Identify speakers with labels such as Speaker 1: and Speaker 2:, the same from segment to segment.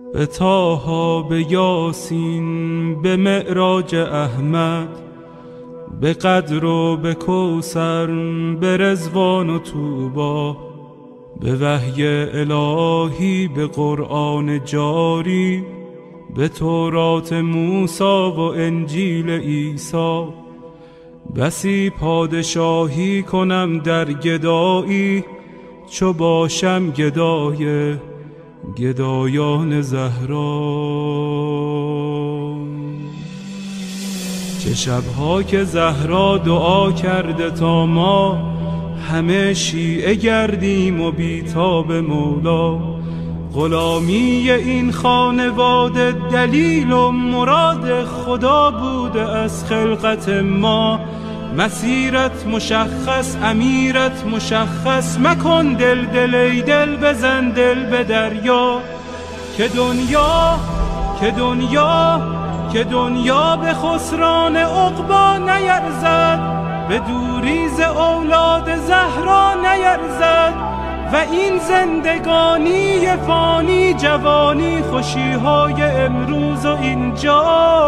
Speaker 1: به طه، به یاسین، به معراج احمد، به قدر و به کوثر، به رضوان و طوبی، به وحی الهی، به قرآن جاری، به تورات موسی و انجیل عیسی. بسی پادشاهی کنم در گدایی، چو باشم گدای گدایان زهرا. چه شبها که زهرا دعا کرده تا ما همه شیعه گردیم و بیتاب مولا. غلامی این خانواده دلیل و مراد خدا بوده از خلقت ما. مسیرت مشخص، امیرت مشخص، مکن دل دل ای دل، بزن دل به دریا. که دنیا به خسران عقبی نیرزد، به دوری ز اولاد زهرا نیرزد. و این زندگانی فانی، جوانی خوشیهای امروز و اینجا،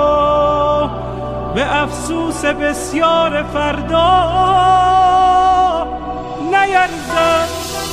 Speaker 1: به افسوس بسیار فردا نیرزد.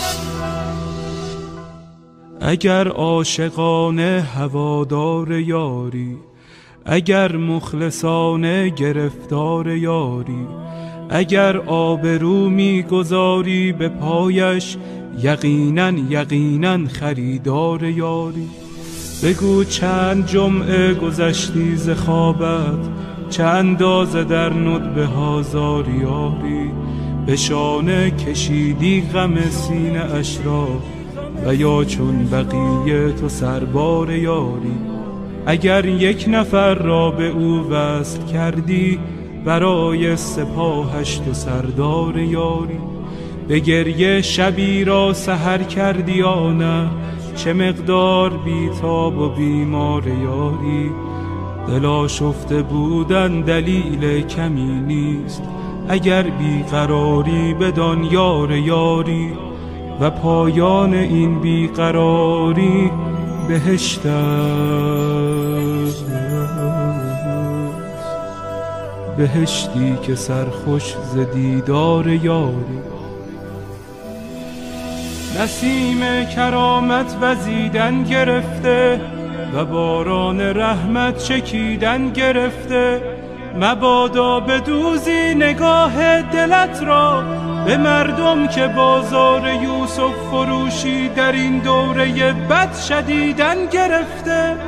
Speaker 1: اگر عاشقانه هوادار یاری، اگر مخلصانه گرفتار یاری، اگر آبرو می‌گذاری به پایش، یقیناً خریدار یاری. بگو چند جمعه گذشتی ز خوابت، چه اندازه در ندبه ها زاریاری. به شانه کشیدی غم سینه اش را، و یا چون بقیه تو سربار یاری. اگر یک نفر را به او وصل کردی، برای سپاهش تو سردار یاری. به گریه شبی را سحر کردی یا نه، چه مقدار بیتاب و بیمار یاری. دل آشفته بودن دلیل کمی نیست، اگر بیقراری بدان یار یاری. و پایان این بیقراری بهشت است، بهشتی که سرخوش ز دیدار یاری. نسیم کرامت وزیدن گرفته، و باران رحمت چکیدن گرفته. مبادا بدوزی نگاه دلت را به مردم که بازار یوسف فروشی در این دوره بد شدیدن گرفته.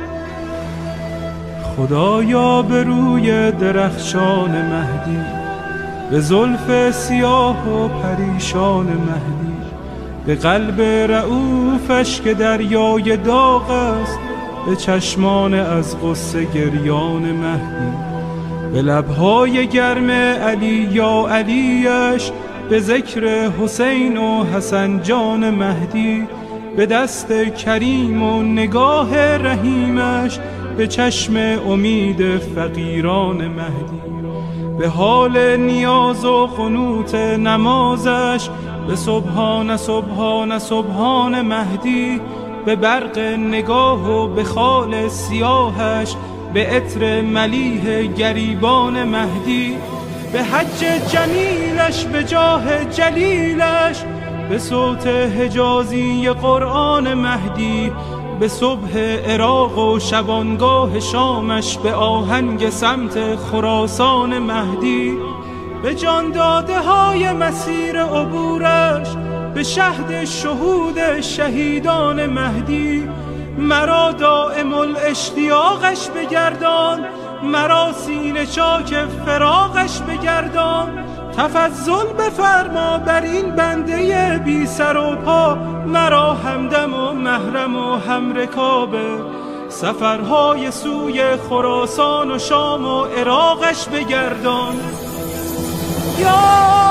Speaker 1: خدایا به روی درخشان مهدی، به زلف سیاه و پریشان مهدی، به قلب رؤوفش که دریای داغ است، به چشمان از غصه گریان مهدی، به لبهای گرم علی یا علیش، به ذکر حسین و حسن جان مهدی، به دست کریم و نگاه رحیمش، به چشم امید فقیران مهدی، به حال نیاز و قنوت نمازش، به سبحان سبحان سبحان مهدی، به برق نگاه و به خال سیاهش، به عطر ملیح گریبان مهدی، به حج جمیلش، به جاه جلیلش، به صوت حجازی قرآن مهدی، به صبح عراق و شبانگاه شامش، به آهنگ سمت خراسان مهدی، به جان داده های مسیر عبورش، به شهد شهود شهیدان مهدی. مرا دائم الاشتیاقش بگردان، مرا سینه چاک فراقش بگردان. تفضل بفرما بر این بنده بی سر و پا، مرا همدم و محرم و همرکاب سفرهای سوی خراسان و شام و عراقش بگردان. یا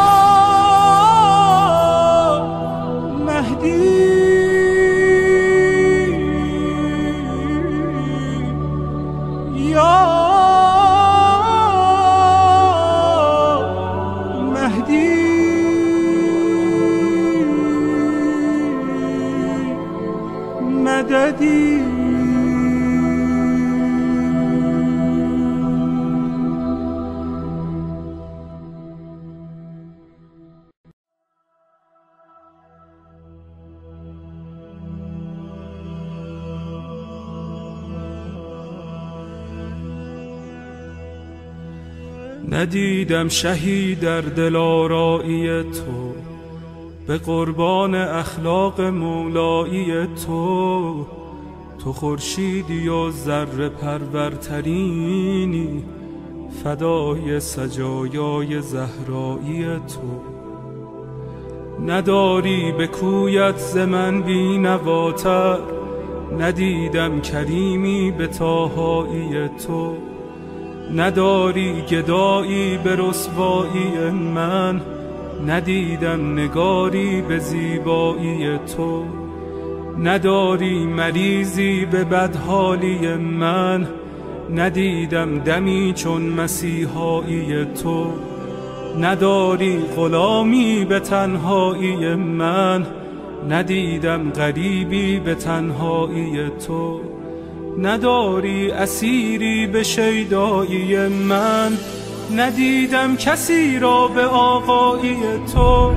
Speaker 1: مهدی، یا مهدی، مددی. ندیدم شهی در دلارایی تو، به قربان اخلاق مولایی تو. تو خورشیدی و ذره پرورترینی، فدای سجایای زهرایی تو. نداری به کویت ز من بی نواتر، ندیدم کریمی به طاهایی تو. نداری گدایی به رسوایی من، ندیدم نگاری به زیبایی تو. نداری مریضی به بدحالی من، ندیدم دمی چون مسیحایی تو. نداری غلامی به تنهایی من، ندیدم غریبی به تنهایی تو. نداری اسیری به شیدایی من، ندیدم کسی را به آقایی تو.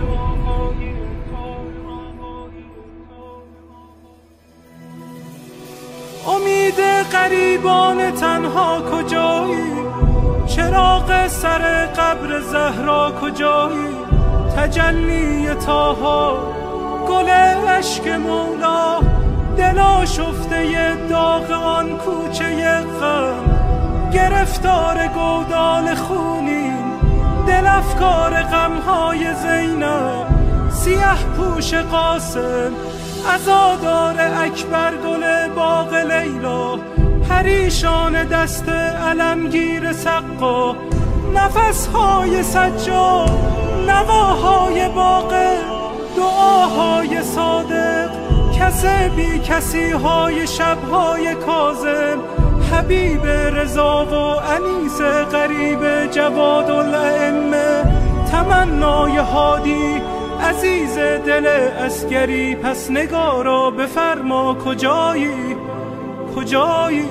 Speaker 1: امید غریبان تنها کجایی؟ چراغ سر قبر زهرا کجایی؟ تجلی طاها، گل عشق مولا، دل آشفته داغ آن کوچه غم. گرفتار گودال خونین، دل افکار غمهای زینب. سیه پوش قاسم، عزادار اکبر، گل باغ لیلا. پریشان دست علمگیر سقا، نفسهای سجاد، نواهای باغ، دعاهای صادق. کس بی کسی های شبهای کاظم، حبیب رضا و انیس غریب جواد الائمه. تمنای هادی عزیز دل عسکری، پس نگارا بفرما کجایی؟ کجایی؟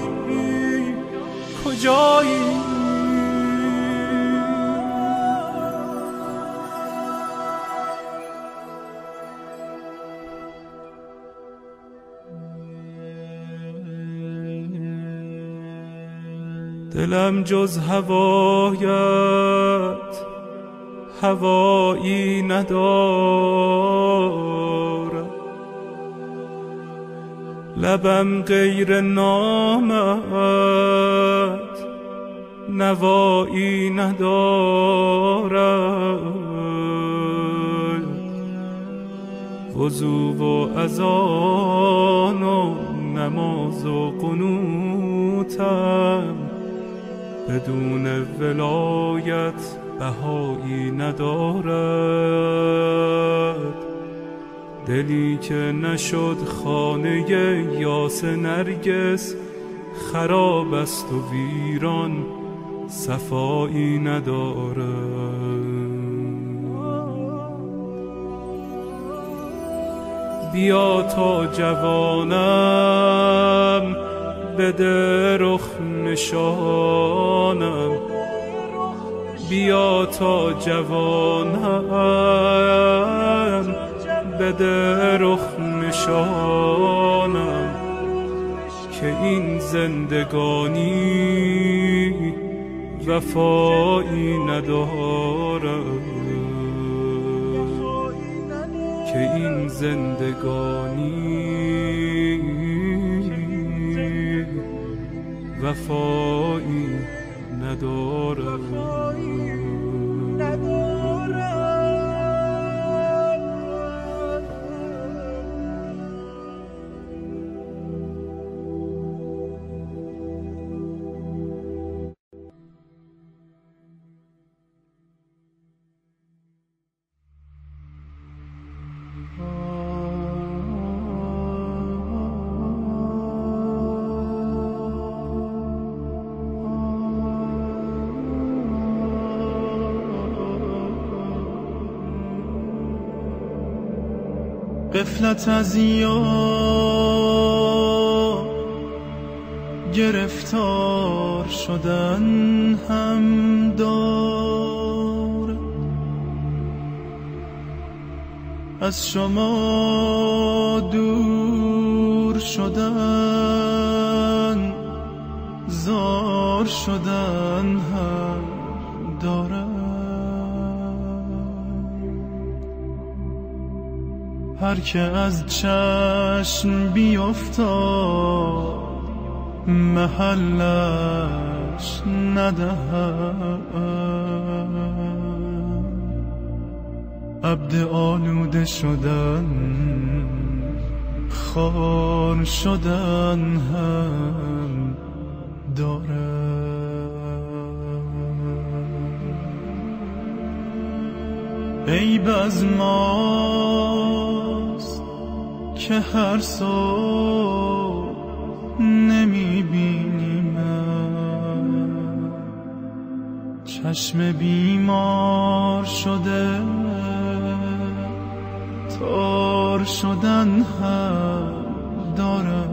Speaker 1: کجایی؟ دلم جز هوایت هوایی ندارد، لبم غیر نامت نوایی ندارد. وضو و اذان و نماز و قنوتم، بدون ولایت بهایی ندارد. دلی که نشد خانه یاس نرگس، خراب است و ویران صفایی ندارد. بیا تا جوانم بده رخ نشانم، بیا تا جوانم بده رخ نشانم. که این زندگانی وفایی ندارد، که این زندگانی وفایی ندارد.
Speaker 2: غفلت از یار گرفتار شدن هم دار، از شما دور شدن زار شدن هم دار. هر که از چشم بیفتاد محلش ندهد. عبد آلوده شدن خار شدن هم داره. عیب از ماست که هر صبح نمیبینیم، چشم بیمار شده تار شدن هم دارد.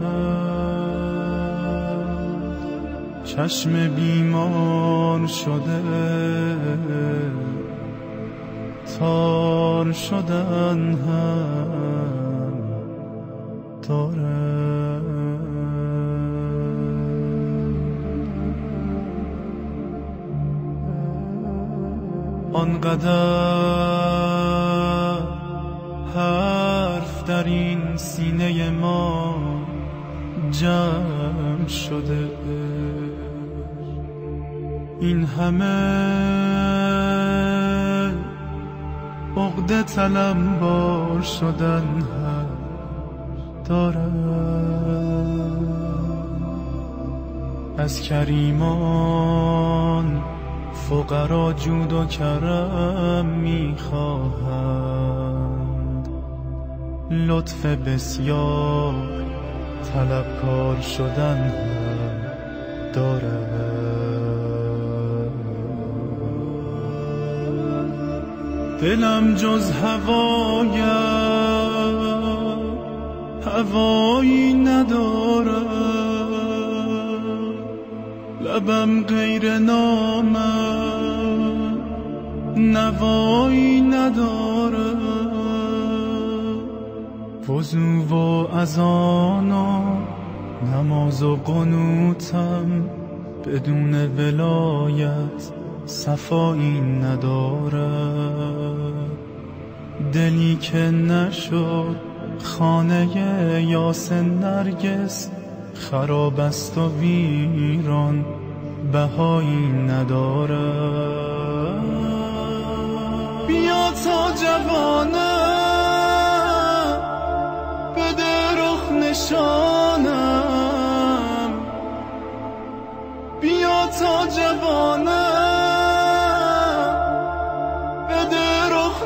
Speaker 2: چشم بیمار شده تار شدن هم دارد. آنقدر حرف در این سینه ما جمع شده، این همه عقده طلبکار شدن هم دارد. از کریمان فقرا جود و کرم میخواهند، لطف بسیار طلبکار شدن هم دارد. دلم جز هوایی ندارد، لبم غیر نامم نوایی ندارد. وضو و اذان و نماز و قنوتم بدون ولایت صفایی ندارد. دلی که نشد خانه یاس نرگس، خراب است و ویران بهایی ندارد. بیا تا جوانم بده رخ نشانم، بیا تا جوانم بده رخ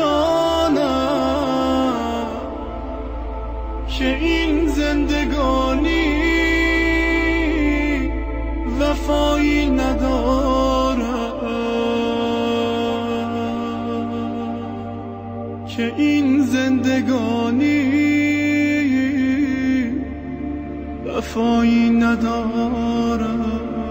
Speaker 2: نشانم، که این زندگانی وفایی ندارد، که این زندگانی وفایی ندارد.